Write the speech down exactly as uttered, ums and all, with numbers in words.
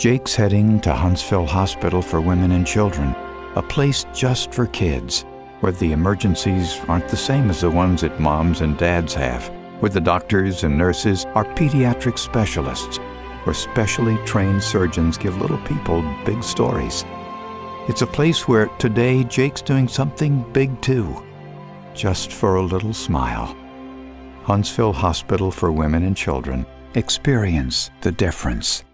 Jake's heading to Huntsville Hospital for Women and Children, a place just for kids, where the emergencies aren't the same as the ones that moms and dads have, where the doctors and nurses are pediatric specialists, where specially trained surgeons give little people big stories. It's a place where today Jake's doing something big too, just for a little smile. Huntsville Hospital for Women and Children. Experience the difference.